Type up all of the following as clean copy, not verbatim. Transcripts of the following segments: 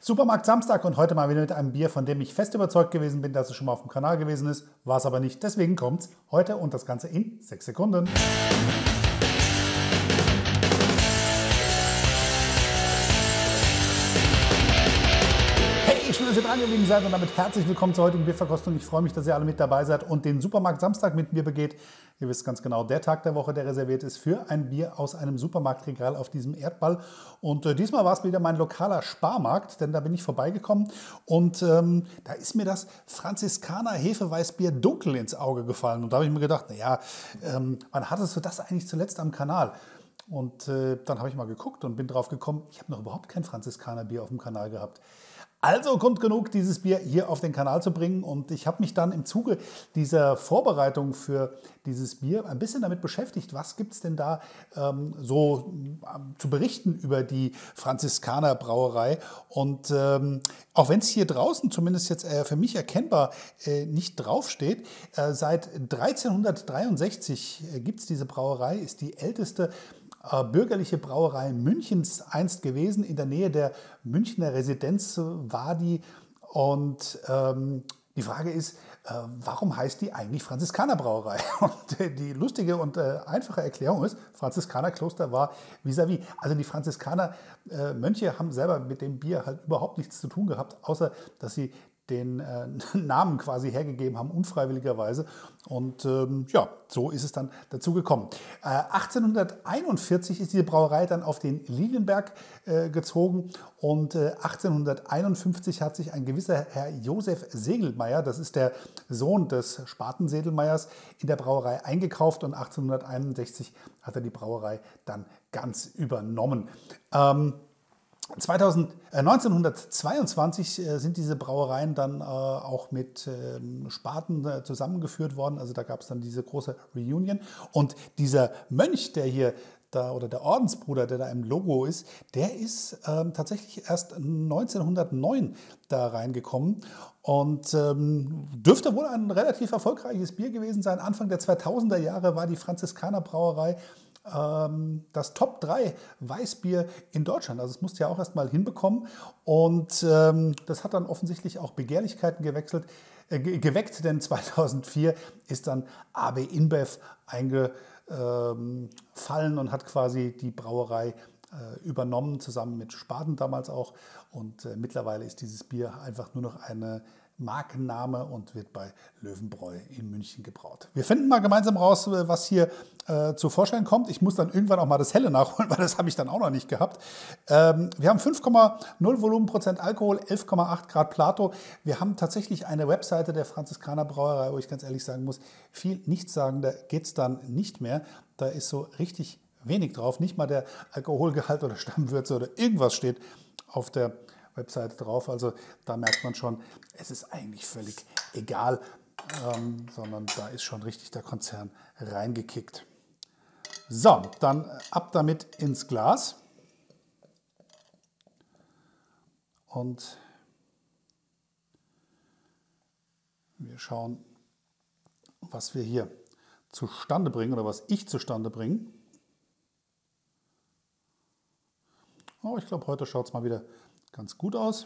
Supermarkt Samstag und heute mal wieder mit einem Bier, von dem ich fest überzeugt gewesen bin, dass es schon mal auf dem Kanal gewesen ist. War es aber nicht, deswegen kommt es heute und das Ganze in 6 Sekunden. Schön, dass ihr dran geblieben seid und damit herzlich willkommen zur heutigen Bierverkostung. Ich freue mich, dass ihr alle mit dabei seid und den Supermarkt Samstag mit mir begeht. Ihr wisst ganz genau, der Tag der Woche, der reserviert ist für ein Bier aus einem Supermarktregal auf diesem Erdball. Und diesmal war es wieder mein lokaler Sparmarkt, denn da bin ich vorbeigekommen und da ist mir das Franziskaner Hefeweißbier dunkel ins Auge gefallen. Und da habe ich mir gedacht, naja, wann hattest du das eigentlich zuletzt am Kanal? Und dann habe ich mal geguckt und bin drauf gekommen, ich habe noch überhaupt kein Franziskanerbier auf dem Kanal gehabt. Also Grund genug, dieses Bier hier auf den Kanal zu bringen, und ich habe mich dann im Zuge dieser Vorbereitung für dieses Bier ein bisschen damit beschäftigt, was gibt es denn da so zu berichten über die Franziskaner Brauerei. Und auch wenn es hier draußen zumindest jetzt für mich erkennbar nicht draufsteht, seit 1363 gibt es diese Brauerei, ist die älteste bürgerliche Brauerei Münchens einst gewesen. In der Nähe der Münchner Residenz war die. Und die Frage ist, warum heißt die eigentlich Franziskanerbrauerei? Und die lustige und einfache Erklärung ist, Franziskanerkloster war vis-à-vis. Also die Franziskaner Mönche haben selber mit dem Bier halt überhaupt nichts zu tun gehabt, außer dass sie den Namen quasi hergegeben haben, unfreiwilligerweise. Und ja, so ist es dann dazu gekommen. 1841 ist diese Brauerei dann auf den Lilienberg gezogen und 1851 hat sich ein gewisser Herr Josef Segelmeier, das ist der Sohn des Spaten-Sedelmeiers, in der Brauerei eingekauft und 1861 hat er die Brauerei dann ganz übernommen. 1922 sind diese Brauereien dann auch mit Spaten zusammengeführt worden. Also da gab es dann diese große Reunion. Und dieser Mönch, der hier da, oder der Ordensbruder, der da im Logo ist, der ist tatsächlich erst 1909 da reingekommen und dürfte wohl ein relativ erfolgreiches Bier gewesen sein. Anfang der 2000er Jahre war die Franziskaner Brauerei das Top 3 Weißbier in Deutschland. Also es musste ja auch erst mal hinbekommen. Und das hat dann offensichtlich auch Begehrlichkeiten geweckt, denn 2004 ist dann AB InBev eingefallen und hat quasi die Brauerei übernommen, zusammen mit Spaten damals auch. Und mittlerweile ist dieses Bier einfach nur noch eine Markenname und wird bei Löwenbräu in München gebraut. Wir finden mal gemeinsam raus, was hier zu Vorschein kommt. Ich muss dann irgendwann auch mal das Helle nachholen, weil das habe ich dann auch noch nicht gehabt. Wir haben 5,0 Volumenprozent Alkohol, 11,8 Grad Plato. Wir haben tatsächlich eine Webseite der Franziskaner Brauerei, wo ich ganz ehrlich sagen muss, viel Nichtssagender geht es dann nicht mehr. Da ist so richtig wenig drauf. Nicht mal der Alkoholgehalt oder Stammwürze oder irgendwas steht auf der Webseite drauf. Also da merkt man schon, es ist eigentlich völlig egal, sondern da ist schon richtig der Konzern reingekickt. So, dann ab damit ins Glas. Und wir schauen, was wir hier zustande bringen oder was ich zustande bringe. Oh, ich glaube, heute schaut es mal wieder ganz gut aus.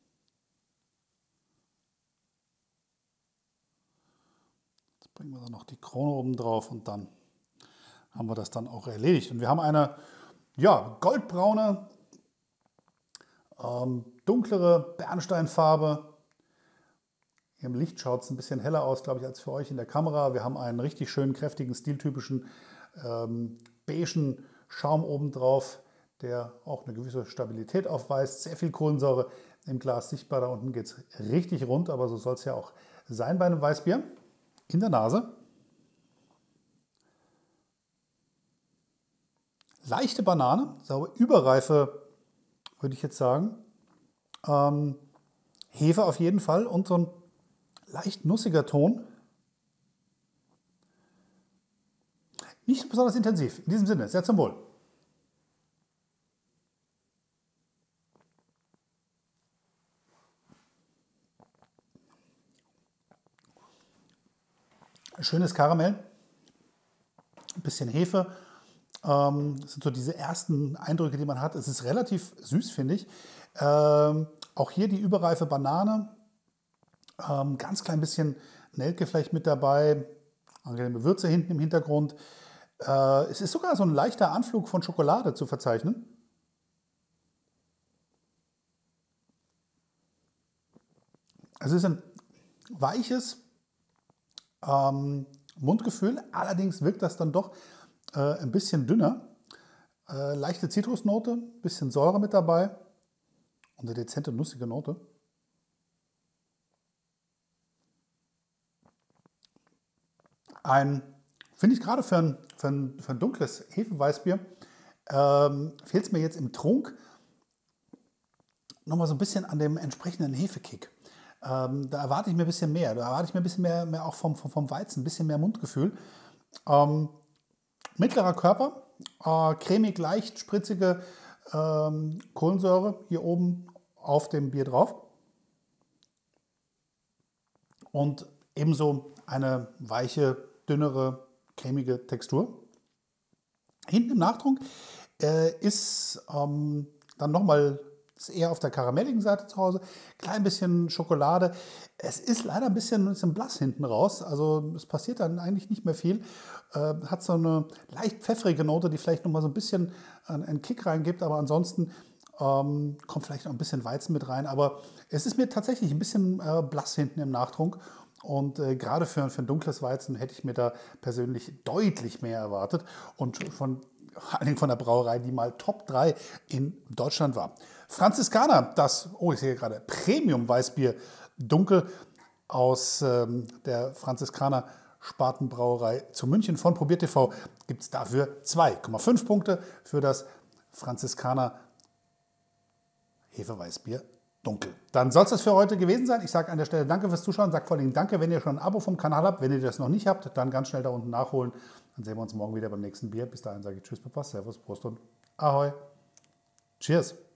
Jetzt bringen wir dann noch die Krone oben drauf und dann haben wir das dann auch erledigt. Und wir haben eine goldbraune, dunklere Bernsteinfarbe. Hier im Licht schaut es ein bisschen heller aus, glaube ich, als für euch in der Kamera. Wir haben einen richtig schönen, kräftigen, stiltypischen beigen Schaum oben drauf, der auch eine gewisse Stabilität aufweist. Sehr viel Kohlensäure im Glas sichtbar. Da unten geht es richtig rund, aber so soll es ja auch sein bei einem Weißbier. In der Nase. Leichte Banane, saure Überreife, würde ich jetzt sagen. Hefe auf jeden Fall und so ein leicht nussiger Ton. Nicht besonders intensiv. In diesem Sinne, sehr zum Wohl. Schönes Karamell, ein bisschen Hefe. Das sind so diese ersten Eindrücke, die man hat. Es ist relativ süß, finde ich. Auch hier die überreife Banane. Ganz klein bisschen Nelke vielleicht mit dabei. Angenehme Würze hinten im Hintergrund. Es ist sogar so ein leichter Anflug von Schokolade zu verzeichnen. Es ist ein weiches Mundgefühl, allerdings wirkt das dann doch ein bisschen dünner. Leichte Zitrusnote, bisschen Säure mit dabei und eine dezente nussige Note. Finde ich gerade für ein dunkles Hefeweißbier, fehlt es mir jetzt im Trunk nochmal so ein bisschen an dem entsprechenden Hefekick. Da erwarte ich mir ein bisschen mehr. Da erwarte ich mir ein bisschen mehr auch vom Weizen, ein bisschen mehr Mundgefühl. Mittlerer Körper, cremig, leicht, spritzige Kohlensäure hier oben auf dem Bier drauf. Und ebenso eine weiche, dünnere, cremige Textur. Hinten im Nachtrunk ist dann nochmal eher auf der karamelligen Seite zu Hause. Klein bisschen Schokolade. Es ist leider ein bisschen blass hinten raus. Also es passiert dann eigentlich nicht mehr viel. Hat so eine leicht pfeffrige Note, die vielleicht nochmal so ein bisschen einen Kick reingibt. Aber ansonsten kommt vielleicht noch ein bisschen Weizen mit rein. Aber es ist mir tatsächlich ein bisschen blass hinten im Nachtrunk. Und gerade für ein dunkles Weizen hätte ich mir da persönlich deutlich mehr erwartet. Und vor allen Dingen von der Brauerei, die mal Top 3 in Deutschland war. Franziskaner, ich sehe gerade, Premium-Weißbier, dunkel aus der Franziskaner Spatenbrauerei zu München von Probiert TV, gibt es dafür 2,5 Punkte für das Franziskaner Hefeweißbier dunkel. Dann soll es das für heute gewesen sein. Ich sage an der Stelle danke fürs Zuschauen, sage vor allem danke, wenn ihr schon ein Abo vom Kanal habt. Wenn ihr das noch nicht habt, dann ganz schnell da unten nachholen. Dann sehen wir uns morgen wieder beim nächsten Bier. Bis dahin sage ich Tschüss, Papa, Servus, Prost und Ahoi. Cheers.